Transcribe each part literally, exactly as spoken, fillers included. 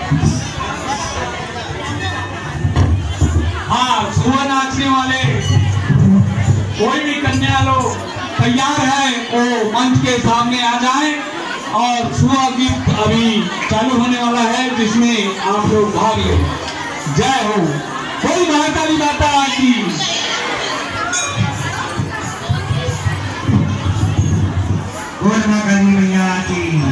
हाँ, छुआ नाचने वाले कोई भी कन्या लोग तैयार है वो मंच के सामने आ जाएं और छुआ गीत अभी चालू होने वाला है जिसमें आप लोग भाग लें। जय हो। कोई महाकाली माता की। बोल महाकाली मैया की।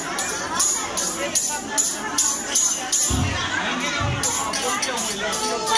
Thank you.